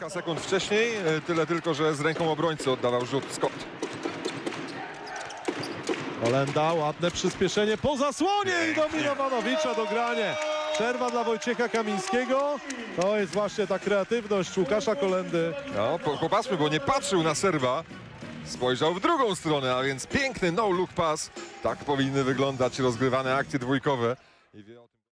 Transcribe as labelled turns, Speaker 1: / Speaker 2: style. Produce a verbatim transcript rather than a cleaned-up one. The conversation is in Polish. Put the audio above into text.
Speaker 1: kilka sekund wcześniej, tyle tylko, że z ręką obrońcy oddawał rzut Scott.
Speaker 2: Kolenda, ładne przyspieszenie po zasłonie i do Milowanowicza dogranie. Przerwa dla Wojciecha Kamińskiego. To jest właśnie ta kreatywność Łukasza Kolendy.
Speaker 1: No, po, popatrzmy, bo nie patrzył na Serba. Spojrzał w drugą stronę, a więc piękny no-look pass. Tak powinny wyglądać rozgrywane akcje dwójkowe. I wie...